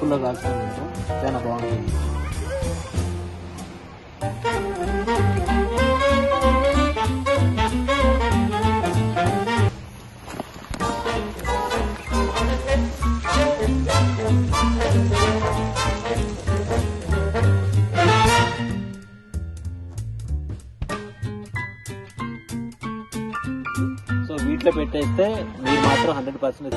టెంపుల్లో కాల్చుకొని తింటాం, చాలా బాగుంటుంది. సో వీటిలో పెట్టేస్తే మీరు మాత్రం 100%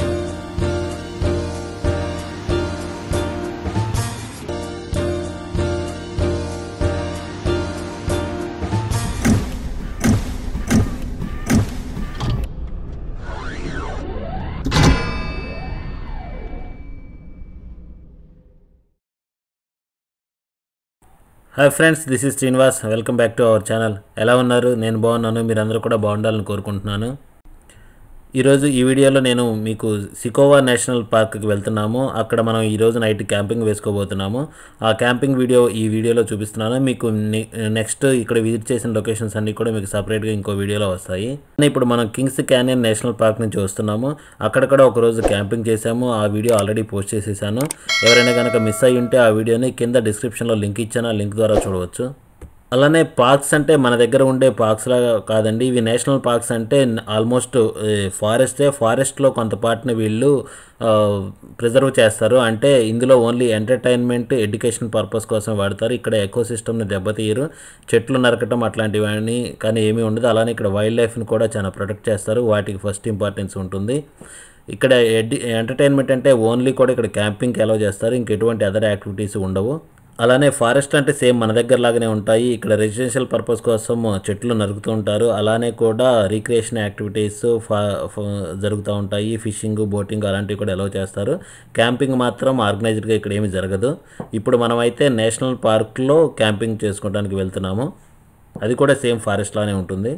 hi friends, this is Srinivas. Welcome back to our channel. ఎలా ఉన్నారు? నేను బాగున్నాను, మీరందరూ కూడా బాగుండాలని కోరుకుంటున్నాను. ఈరోజు ఈ వీడియోలో నేను మీకు సికోవా నేషనల్ పార్క్కి వెళ్తున్నాము. అక్కడ మనం ఈరోజు నైట్ క్యాంపింగ్ వేసుకోబోతున్నాము. ఆ క్యాంపింగ్ వీడియో ఈ వీడియోలో చూపిస్తున్నాను. మీకు నెక్స్ట్ ఇక్కడ విజిట్ చేసిన లొకేషన్స్ అన్నీ కూడా మీకు సపరేట్గా ఇంకో వీడియోలో వస్తాయి. ఇప్పుడు మనం కింగ్స్ క్యానియన్ నేషనల్ పార్క్ నుంచి వస్తున్నాము. అక్కడ కూడా ఒకరోజు క్యాంపింగ్ చేసాము. ఆ వీడియో ఆల్రెడీ పోస్ట్ చేసేసాను. ఎవరైనా కనుక మిస్ అయ్యి ఉంటే ఆ వీడియోని కింద డిస్క్రిప్షన్లో లింక్ ఇచ్చాను, ఆ లింక్ ద్వారా చూడవచ్చు. అలానే పార్క్స్ అంటే మన దగ్గర ఉండే పార్క్స్లా కాదండి, ఇవి నేషనల్ పార్క్స్. అంటే ఆల్మోస్ట్ ఫారెస్ట్లో కొంత పార్ట్ని వీళ్ళు ప్రిజర్వ్ చేస్తారు. అంటే ఇందులో ఓన్లీ ఎంటర్టైన్మెంట్, ఎడ్యుకేషన్ పర్పస్ కోసం వాడతారు. ఇక్కడ ఎకోసిస్టమ్ని దెబ్బతీయరు, చెట్లు నరకటం అట్లాంటివన్నీ కానీ ఏమీ ఉండదు. అలానే ఇక్కడ వైల్డ్ లైఫ్ని కూడా చాలా ప్రొటెక్ట్ చేస్తారు, వాటికి ఫస్ట్ ఇంపార్టెన్స్ ఉంటుంది. ఇక్కడ ఎంటర్టైన్మెంట్ అంటే ఓన్లీ కూడా ఇక్కడ క్యాంపింగ్కి అలౌ చేస్తారు, ఇంకెటువంటి అదర్ యాక్టివిటీస్ ఉండవు. అలానే ఫారెస్ట్ అంటే సేమ్ మన దగ్గర లాగానే ఉంటాయి. ఇక్కడ రెసిడెన్షియల్ పర్పస్ కోసం చెట్లు నరుకుతూ ఉంటారు. అలానే కూడా రీక్రియేషన్ యాక్టివిటీస్ జరుగుతూ ఉంటాయి. ఫిషింగ్, బోటింగ్ అలాంటివి కూడా అలౌ చేస్తారు. క్యాంపింగ్ మాత్రం ఆర్గనైజ్డ్గా ఇక్కడ ఏమీ జరగదు. ఇప్పుడు మనమైతే నేషనల్ పార్క్లో క్యాంపింగ్ చేసుకోవడానికి వెళ్తున్నాము. అది కూడా సేమ్ ఫారెస్ట్ లానే ఉంటుంది.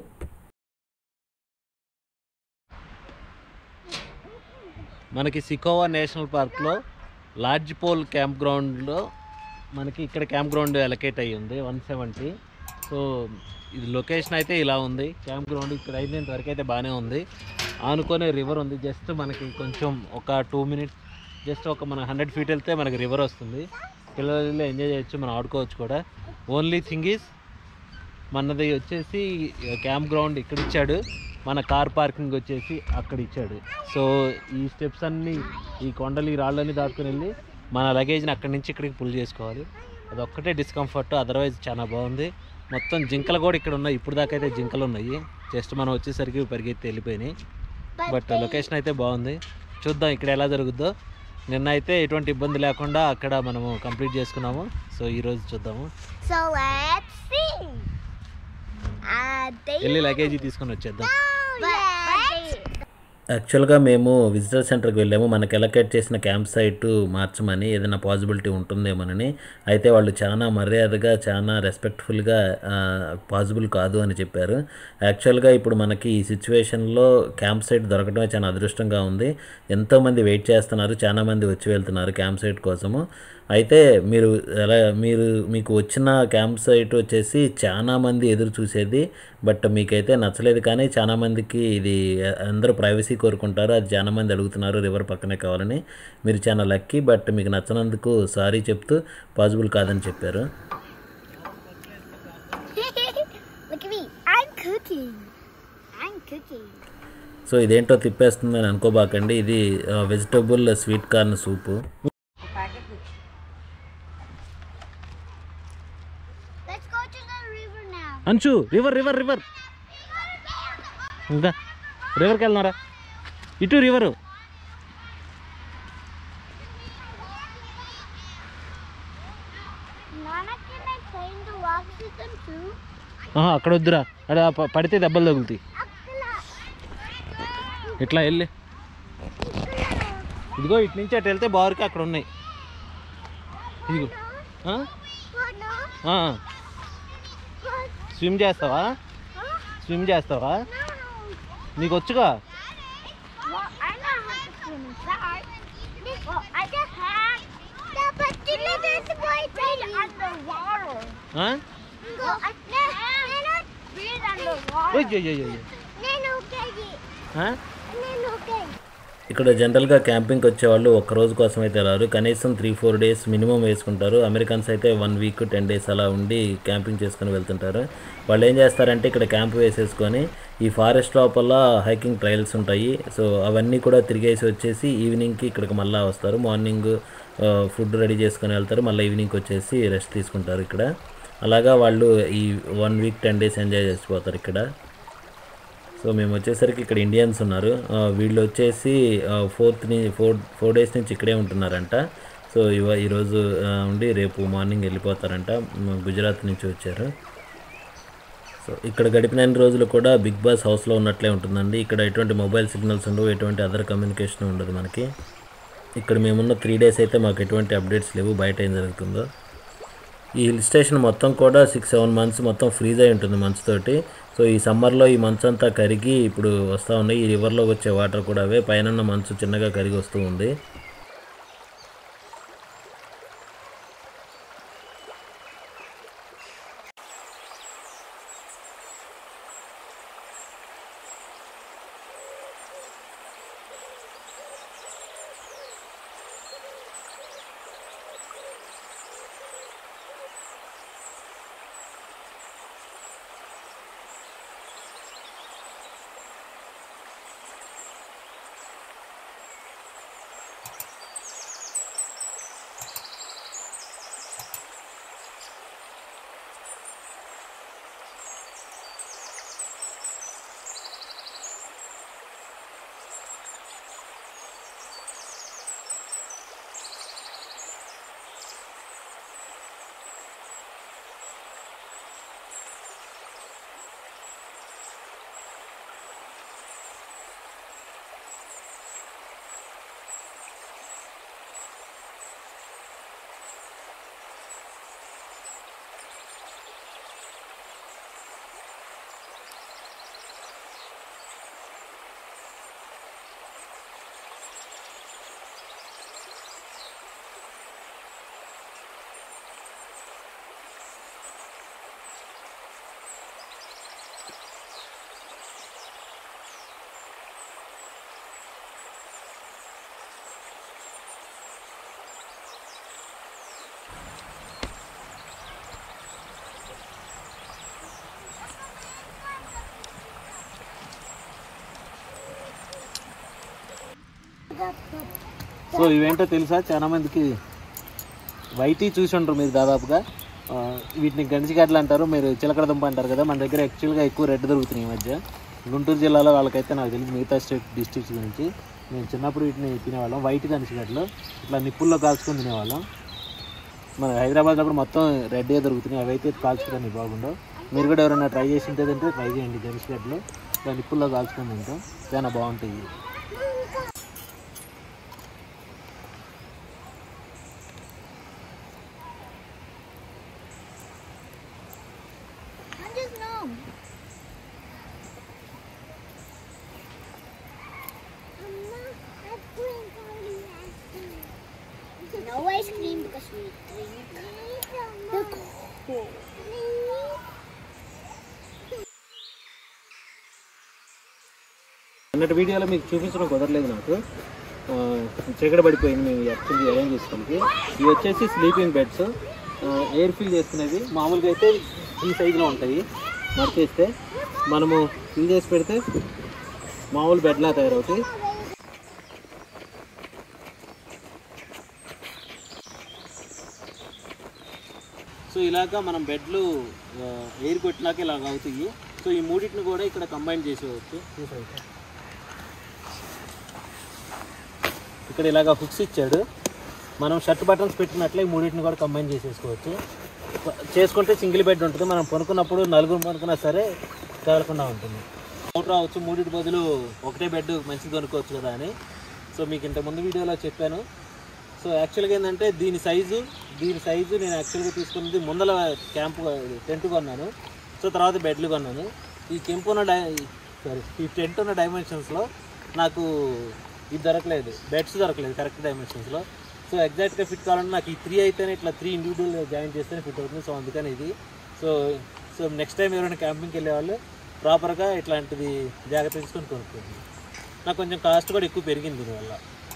మనకి సికోవా నేషనల్ పార్క్లో లార్జ్ పోల్ క్యాంప్ గ్రౌండ్లో మనకి ఇక్కడ క్యాంప్ గ్రౌండ్ అలొకేట్ అయ్యి ఉంది 170. సో ఇది లొకేషన్ అయితే ఇలా ఉంది. క్యాంప్ గ్రౌండ్ ఇక్కడ అయితే వరకు అయితే బాగానే ఉంది. ఆనుకొని రివర్ ఉంది. జస్ట్ మనకి కొంచెం ఒక 2 మినిట్స్, జస్ట్ ఒక మన 100 ఫీట్ వెళ్తే మనకి రివర్ వస్తుంది. పిల్లలు ఎంజాయ్ చేయొచ్చు, మనం ఆడుకోవచ్చు కూడా. ఓన్లీ థింగ్ ఈజ్ మనది వచ్చేసి క్యాంప్ గ్రౌండ్ ఇక్కడ ఇచ్చాడు, మన కార్ పార్కింగ్ వచ్చేసి అక్కడ ఇచ్చాడు. సో ఈ స్టెప్స్ అన్నీ, ఈ కొండలు, ఈ రాళ్ళన్నీ దాటుకుని వెళ్ళి మన లగేజ్ని అక్కడి నుంచి ఇక్కడికి పుల్ చేసుకోవాలి. అదొక్కటే డిస్కంఫర్ట్, అదర్వైజ్ చాలా బాగుంది. మొత్తం జింకలు కూడా ఇక్కడ ఉన్నాయి. ఇప్పుడు దాకా అయితే జింకలు ఉన్నాయి, జస్ట్ మనం వచ్చేసరికి పరిగెత్తి వెళ్ళిపోయినాయి. బట్ లొకేషన్ అయితే బాగుంది. చూద్దాం ఇక్కడ ఎలా జరుగుద్దో. నిన్న అయితే ఎటువంటి ఇబ్బంది లేకుండా అక్కడ మనము కంప్లీట్ చేసుకున్నాము. సో ఈరోజు చూద్దాము. వెళ్ళి లగేజీ తీసుకొని వచ్చేద్దాం. యాక్చువల్గా మేము విజిటర్ సెంటర్కి వెళ్ళాము, మనకి ఎలకేట్ చేసిన క్యాంప్ సైట్ మార్చమని, ఏదైనా పాసిబిలిటీ ఉంటుందేమోనని. అయితే వాళ్ళు చాలా మర్యాదగా, చాలా రెస్పెక్ట్ఫుల్గా పాసిబుల్ కాదు అని చెప్పారు. యాక్చువల్గా ఇప్పుడు మనకి ఈ సిచ్యువేషన్లో క్యాంప్ సైట్ దొరకడమే చాలా అదృష్టంగా ఉంది. ఎంతోమంది వెయిట్ చేస్తున్నారు, చాలామంది వచ్చి వెళ్తున్నారు క్యాంప్ సైట్ కోసము. అయితే మీకు వచ్చిన క్యాంప్ సైట్ వచ్చేసి చాలామంది ఎదురు చూసేది, బట్ మీకైతే నచ్చలేదు. కానీ చాలామందికి ఇది అందరూ ప్రైవసీ కోరుకుంటారు, అది చాలామంది అడుగుతున్నారు రివర్ పక్కనే కావాలని. మీరు చాలా లక్కీ, బట్ మీకు నచ్చనందుకు సారీ చెప్తూ పాసిబుల్ కాదని చెప్పారు. సో ఇదేంటో తిప్పేస్తుందని అనుకోబాకండి, ఇది వెజిటబుల్ స్వీట్ కార్న్ సూపు. అంచు రివర్ రివర్ రివర్ ఇంకా రివర్కి వెళ్తున్నారా? ఇటు రివరు. అక్కడ వద్దురా, అదే పడితే దెబ్బలు తగులుతాయి. ఇట్లా వెళ్ళి ఇదిగో ఇటు నుంచి అటు వెళ్తే బారుకి అక్కడ ఉన్నాయి. ఇదిగో స్విమ్ చేస్తావా? స్విమ్ చేస్తావా? నీకు వచ్చుగా? ఇక్కడ జనరల్గా క్యాంపింగ్కి వచ్చేవాళ్ళు ఒక్క రోజు కోసం అయితే రారు, కనీసం 3-4 డేస్ మినిమం వేసుకుంటారు. అమెరికన్స్ అయితే 1 వీక్ 10 డేస్ అలా ఉండి క్యాంపింగ్ చేసుకుని వెళ్తుంటారు. వాళ్ళు ఏం చేస్తారంటే ఇక్కడ క్యాంప్ వేసేసుకొని ఈ ఫారెస్ట్ లోపల హైకింగ్ ట్రయల్స్ ఉంటాయి. సో అవన్నీ కూడా తిరిగేసి వచ్చేసి ఈవినింగ్కి ఇక్కడికి మళ్ళీ వస్తారు. మార్నింగ్ ఫుడ్ రెడీ చేసుకొని వెళ్తారు, మళ్ళీ ఈవినింగ్కి వచ్చేసి రెస్ట్ తీసుకుంటారు ఇక్కడ. అలాగా వాళ్ళు ఈ 1 వీక్ 10 డేస్ ఎంజాయ్ చేసిపోతారు ఇక్కడ. సో మేము వచ్చేసరికి ఇక్కడ ఇండియన్స్ ఉన్నారు. వీళ్ళు వచ్చేసి 4 డేస్ నుంచి ఇక్కడే ఉంటున్నారంట. సో ఈరోజు ఉండి రేపు మార్నింగ్ వెళ్ళిపోతారంట. గుజరాత్ నుంచి వచ్చారు. సో ఇక్కడ గడిపిన రోజులు కూడా బిగ్ బాస్ హౌస్లో ఉన్నట్లే ఉంటుందండి. ఇక్కడ ఎటువంటి మొబైల్ సిగ్నల్స్ ఉండవు, ఎటువంటి అదర్ కమ్యూనికేషన్ ఉండదు మనకి. ఇక్కడ మేమున్న 3 డేస్ అయితే మాకు ఎటువంటి అప్డేట్స్ లేవు బయట ఏం జరుగుతుందో. ఈ హిల్ స్టేషన్ మొత్తం కూడా 6-7 మంత్స్ మొత్తం ఫ్రీజ్ అయి ఉంటుంది మంచుతోటి. సో ఈ సమ్మర్లో ఈ మంచు అంతా కరిగి ఇప్పుడు వస్తూ ఉన్నాయి. ఈ రివర్లోకి వచ్చే వాటర్ కూడా అవే, పైన మంచు చిన్నగా కరిగి వస్తూ ఉంది. సో ఇవేంటో తెలుసా, చాలా మందికి వైటీ చూసి ఉంటారు మీరు దాదాపుగా. వీటిని గంజిగడ్డలు అంటారు, మీరు చిలకడ దుంప అంటారు కదా. మన దగ్గర యాక్చువల్గా ఎక్కువ రెడ్ దొరుకుతున్నాయి ఈ మధ్య. గుంటూరు జిల్లాలో వాళ్ళకైతే నాకు తెలియదు మిగతా డిస్ట్రిక్ట్స్ గురించి. మేము చిన్నప్పుడు వీటిని తినేవాళ్ళం, వైట్ గంజిగడ్డలు. ఇట్లా నిప్పుల్లో కాల్చుకొని తినేవాళ్ళం. మన హైదరాబాద్లో కూడా మొత్తం రెడ్డే దొరుకుతున్నాయి, అవి అయితే కాల్చుకోవడానికి బాగుండవు. మీరు కూడా ఎవరైనా ట్రై చేసి ఉంటుందంటే ట్రై చేయండి. గంజిగడ్డలు ఇట్లా నిప్పుల్లో కాల్చుకొని తింటాం, చాలా బాగుంటాయి. No ice cream because we drink the cold. అన్నట్టు వీడియోలో మీకు చూపించడం కుదరలేదు నాకు, చీకటి పడిపోయింది. మేము యాక్చువల్లీ అరేంజ్ చేసుకోవడానికి. ఇవి వచ్చేసి స్లీపింగ్ బెడ్స్, ఎయిర్ ఫిల్ చేసుకునేవి. మామూలుగా అయితే ఈ సైజులో ఉంటాయి. మడిచేస్తే మనము ఫిల్ చేసి పెడితే మామూలు బెడ్లా తయారవుతాయి. సో ఇలాగా మనం బెడ్లు ఎయిర్ కొట్టినాక ఇలాగ అవుతాయి. సో ఈ మూడింటిని కూడా ఇక్కడ కంబైన్ చేసేవచ్చు. ఇక్కడ ఇలాగ హుక్స్ ఇచ్చాడు, మనం షర్ట్ బటన్స్ పెట్టినట్లే ఈ మూడింటిని కూడా కంబైన్ చేసేసుకోవచ్చు. చేసుకుంటే సింగిల్ బెడ్ ఉంటుంది. మనం పనుకున్నప్పుడు నలుగురు పనుకున్నా సరే కదలకుండా ఉంటుంది. అవుట్ రావచ్చు, మూడింటి బదులు ఒకటే బెడ్ మంచిది కొనుక్కోవచ్చు కదా అని. సో మీకు ఇంతకుముందు వీడియోలో చెప్పాను. సో యాక్చువల్గా ఏంటంటే దీని సైజు నేను యాక్చువల్గా తీసుకున్నది ముందల క్యాంపు టెంట్ కొన్నాను. సో తర్వాత బెడ్లు కొన్నాను. ఈ ఈ టెంట్ ఉన్న డైమెన్షన్స్లో నాకు ఇది దొరకలేదు, బెడ్స్ దొరకలేదు కరెక్ట్ డైమెన్షన్స్లో. సో ఎగ్జాక్ట్గా ఫిట్ కావాలంటే నాకు ఈ 3 అయితేనే, ఇట్లా 3 ఇండివిజువల్ జాయిన్ చేస్తేనే ఫిట్ అవుతుంది. సో అందుకని ఇది. సో నెక్స్ట్ టైం ఎవరైనా క్యాంపింగ్కి వెళ్ళే వాళ్ళు ప్రాపర్గా ఇట్లాంటిది జాగ్రత్త తీసుకొని కొనుక్కోండి. నాకు కొంచెం కాస్ట్ కూడా ఎక్కువ పెరిగింది దీనివల్ల.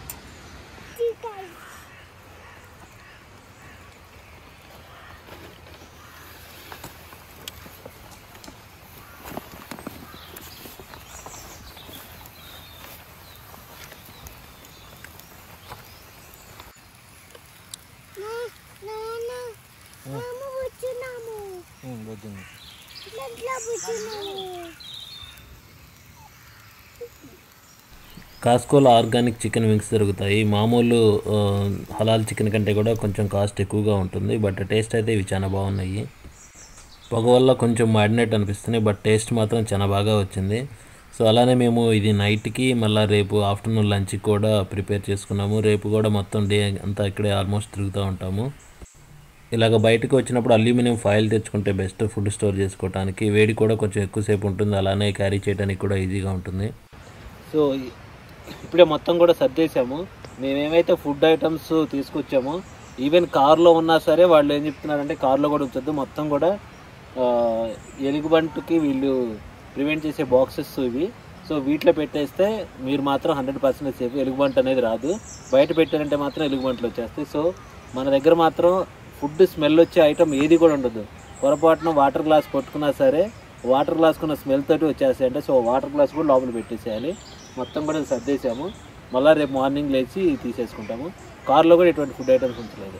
కాస్కోలో ఆర్గానిక్ చికెన్ వింగ్స్ దొరుకుతాయి. మామూలు హలాల్ చికెన్ కంటే కూడా కొంచెం కాస్ట్ ఎక్కువగా ఉంటుంది. బట్ టేస్ట్ అయితే ఇవి చాలా బాగున్నాయి. పొగ వల్ల కొంచెం మాడినట్టు అనిపిస్తున్నాయి, బట్ టేస్ట్ మాత్రం చాలా బాగా వచ్చింది. సో అలానే మేము ఇది నైట్కి మళ్ళీ రేపు ఆఫ్టర్నూన్ లంచ్కి కూడా ప్రిపేర్ చేసుకున్నాము. రేపు కూడా మొత్తం డే అంతా ఇక్కడే ఆల్మోస్ట్ తిరుగుతూ ఉంటాము. ఇలాగ బయటకు వచ్చినప్పుడు అల్యూమినియం ఫాయిల్ తెచ్చుకుంటే బెస్ట్ ఫుడ్ స్టోర్ చేసుకోవడానికి. వేడి కూడా కొంచెం ఎక్కువసేపు ఉంటుంది, అలానే క్యారీ చేయడానికి కూడా ఈజీగా ఉంటుంది. సో ఇప్పుడే మొత్తం కూడా సర్దేశాము. మేమేమైతే ఫుడ్ ఐటమ్స్ తీసుకొచ్చామో ఈవెన్ కార్లో ఉన్నా సరే వాళ్ళు ఏం చెప్తున్నారంటే కార్లో కూడా ఉంచొద్దు, మొత్తం కూడా ఎలుగుబంటుకి వీళ్ళు ప్రివెంట్ చేసే బాక్సెస్ ఇవి. సో వీటిలో పెట్టేస్తే మీరు మాత్రం 100% సేఫ్. ఎలుగుబంటు అనేది రాదు. బయట పెట్టారంటే మాత్రం ఎలుగుబంట్లు వచ్చేస్తాయి. సో మన దగ్గర మాత్రం ఫుడ్ స్మెల్ వచ్చే ఐటమ్ ఏది కూడా ఉండదు. పొరపాటున వాటర్ గ్లాస్ పట్టుకున్నా సరే వాటర్ గ్లాస్కున్న స్మెల్ తోటి వచ్చేస్తాయి. అంటే సో వాటర్ గ్లాస్ కూడా లోపల పెట్టేసేయాలి. మొత్తం కూడా సర్దేశాము. మళ్ళీ రేపు మార్నింగ్ లేచి తీసేసుకుంటాము. కార్లో కూడా ఎటువంటి ఫుడ్ ఐటమ్స్ ఉంచలేదు.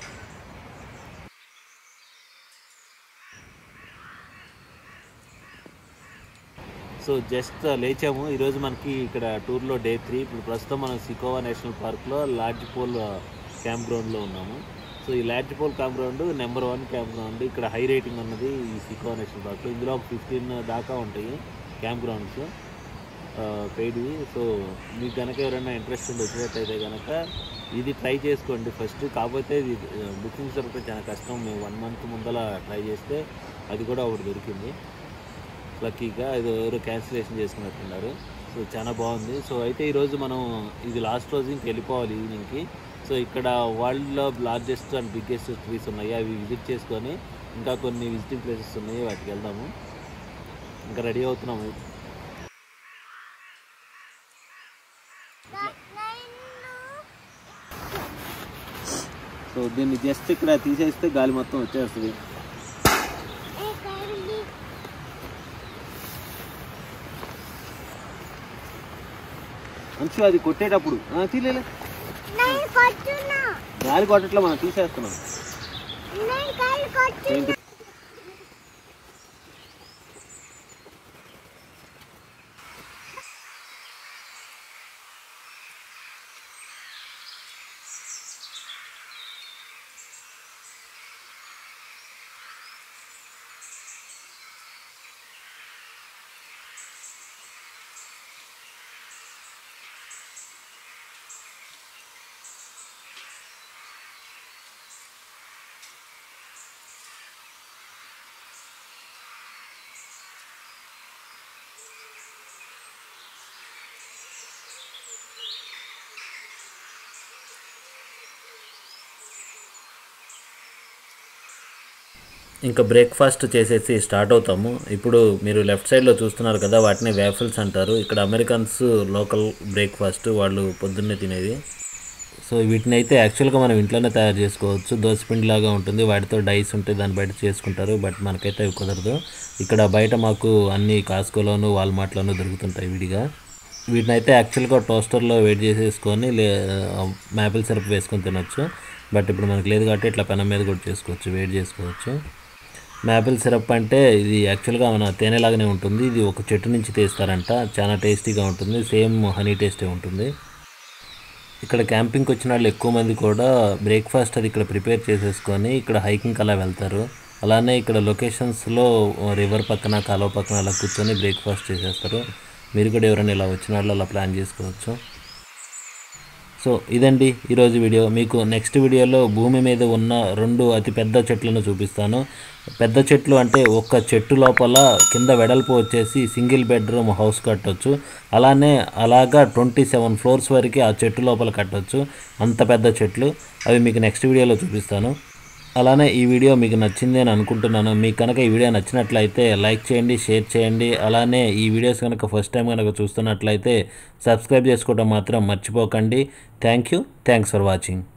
సో జస్ట్ లేచాము. ఈరోజు మనకి ఇక్కడ టూర్లో డే 3. ఇప్పుడు ప్రస్తుతం మనం సికోవా నేషనల్ పార్క్లో లార్జ్ పోల్ క్యాంప్ గ్రౌండ్లో ఉన్నాము. సో ఈ large pole camp ground number 1 camp ground. ఇక్కడ హై రేటింగ్ ఉన్నది ఈ సికోవా నేషనల్ పార్క్లో. ఇందులో ఒక 15 దాకా ఉంటాయి క్యాంప్ గ్రౌండ్స్ పెయిడ్వి. సో మీకు కనుక ఎవరైనా ఇంట్రెస్ట్ వచ్చినట్టయితే కనుక ఇది ట్రై చేసుకోండి ఫస్ట్. కాకపోతే ఇది బుకింగ్స్ దొరికితే చాలా కష్టం. మేము 1 మంత్ ముందర ట్రై చేస్తే అది కూడా ఒకటి దొరికింది లక్కీగా. ఇది ఎవరు క్యాన్సిలేషన్ చేసుకున్నట్టున్నారు. సో చాలా బాగుంది. సో అయితే ఈరోజు మనం ఇది లాస్ట్ రోజు ఇంక వెళ్ళిపోవాలి ఈవినింగ్కి. సో ఇక్కడ వరల్డ్లో లార్జెస్ట్ అండ్ బిగ్గెస్ట్ ట్రీస్ ఉన్నాయి, అవి విజిట్ చేసుకొని ఇంకా కొన్ని విజిటింగ్ ప్లేసెస్ ఉన్నాయి, వాటికి వెళ్దాము. ఇంకా రెడీ అవుతున్నాము. సో దీన్ని జస్ట్ ఇక్కడ తీసేస్తే గాలి మొత్తం వచ్చేస్తుంది. మంచిగా అది కొట్టేటప్పుడు తీయలే గాలి కొట్టట్లో మనం తీసేస్తున్నాం. ఇంకా బ్రేక్ఫాస్ట్ చేసేసి స్టార్ట్ అవుతాము. ఇప్పుడు మీరు లెఫ్ట్ సైడ్లో చూస్తున్నారు కదా, వాటిని వేఫల్స్ అంటారు. ఇక్కడ అమెరికన్స్ లోకల్ బ్రేక్ఫాస్ట్ వాళ్ళు పొద్దున్నే తినేది. సో వీటిని అయితే యాక్చువల్గా మనం ఇంట్లోనే తయారు చేసుకోవచ్చు. దోసపిండి లాగా ఉంటుంది, వాటితో డైస్ ఉంటాయి, దాన్ని బయట చేసుకుంటారు. బట్ మనకైతే అవి కుదరదు. ఇక్కడ బయట మాకు అన్ని కాస్కోలోను వాల్మార్ట్లోనూ దొరుకుతుంటాయి విడిగా. వీటిని అయితే యాక్చువల్గా టోస్టర్లో వేడి చేసేసుకొని మ్యాపిల్ సిరప్ వేసుకొని తినొచ్చు. బట్ ఇప్పుడు మనకు లేదు కాబట్టి ఇట్లా పెనం మీద కూడా చేసుకోవచ్చు, వేడి చేసుకోవచ్చు. మ్యాపిల్ సిరప్ అంటే ఇది యాక్చువల్గా మన తేనెలాగానే ఉంటుంది. ఇది ఒక చెట్టు నుంచి తీస్తారంట, చాలా టేస్టీగా ఉంటుంది. సేమ్ హనీ టేస్టే ఉంటుంది. ఇక్కడ క్యాంపింగ్కి వచ్చిన వాళ్ళు ఎక్కువ మంది కూడా బ్రేక్ఫాస్ట్ అది ఇక్కడ ప్రిపేర్ చేసేసుకొని ఇక్కడ హైకింగ్ అలా వెళ్తారు. అలానే ఇక్కడ లొకేషన్స్లో రివర్ పక్కన కాలువ పక్కన అలా కూర్చొని బ్రేక్ఫాస్ట్ చేసేస్తారు. మీరు కూడా ఎవరైనా ఇలా వచ్చిన వాళ్ళు అలా ప్లాన్ చేసుకోవచ్చు. సో ఇదండి ఈరోజు వీడియో. మీకు నెక్స్ట్ వీడియోలో భూమి మీద ఉన్న 2 అతి పెద్ద చెట్లను చూపిస్తాను. పెద్ద చెట్లు అంటే ఒక్క చెట్టు లోపల కింద వెడల్పు వచ్చేసి సింగిల్ బెడ్రూమ్ హౌస్ కట్టవచ్చు. అలాగా 27 ఫ్లోర్స్ వరకు ఆ చెట్టు లోపల కట్టవచ్చు. అంత పెద్ద చెట్లు, అవి మీకు నెక్స్ట్ వీడియోలో చూపిస్తాను. అలానే ఈ వీడియో మీకు నచ్చింది అని అనుకుంటున్నాను. మీకు కనుక ఈ వీడియో నచ్చినట్లయితే లైక్ చేయండి, షేర్ చేయండి. అలానే ఈ వీడియోస్ కనుక ఫస్ట్ టైం కనుక చూస్తున్నట్లయితే సబ్స్క్రైబ్ చేసుకోవడం మాత్రం మర్చిపోకండి. Thanks for watching.